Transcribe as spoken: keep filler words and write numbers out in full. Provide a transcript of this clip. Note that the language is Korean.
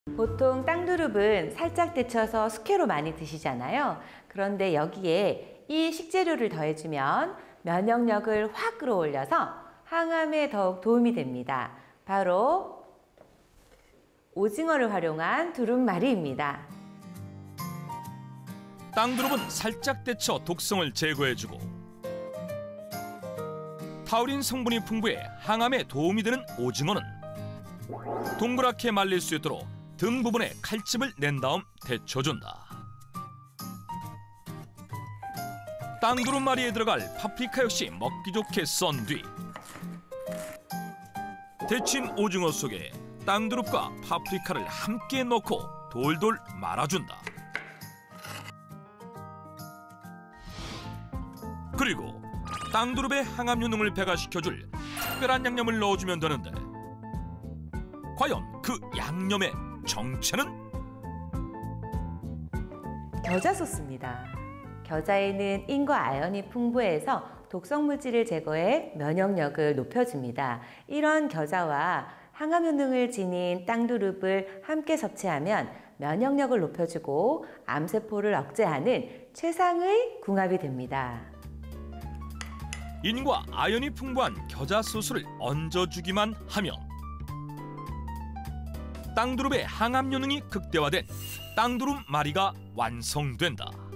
보통 땅두릅은 살짝 데쳐서 숙회로 많이 드시잖아요. 그런데 여기에 이 식재료를 더해주면 면역력을 확 끌어올려서 항암에 더욱 도움이 됩니다. 바로 오징어를 활용한 두릅말이입니다. 땅두릅은 살짝 데쳐 독성을 제거해주고 타우린 성분이 풍부해 항암에 도움이 되는 오징어는 동그랗게 말릴 수 있도록 등 부분에 칼집을 낸 다음 데쳐준다. 땅두릅말이에 들어갈 파프리카 역시 먹기 좋게 썬 뒤 데친 오징어 속에 땅두릅과 파프리카를 함께 넣고 돌돌 말아준다. 그리고 땅두릅의 항암 효능을 배가시켜줄 특별한 양념을 넣어주면 되는데 과연 그 양념의 정체는? 겨자 소스입니다. 겨자에는 인과 아연이 풍부해서 독성 물질을 제거해 면역력을 높여줍니다. 이런 겨자와 항암 효능을 지닌 땅두릅을 함께 섭취하면 면역력을 높여주고 암세포를 억제하는 최상의 궁합이 됩니다. 인과 아연이 풍부한 겨자 소스를 얹어주기만 하면 땅두릅의 항암 효능이 극대화된 땅두릅말이가 완성된다.